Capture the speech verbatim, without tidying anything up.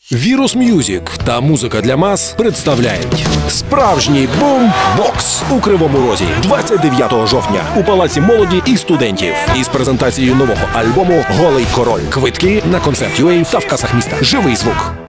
Вірус М'юзік та музика для мас представляють справжній бум-бокс у Кривому Розі двадцять дев'ятого жовтня у Палаці молоді і студентів із презентацією нового альбому «Голий король». Квитки на концерт точка ю а та в касах міста. Живий звук.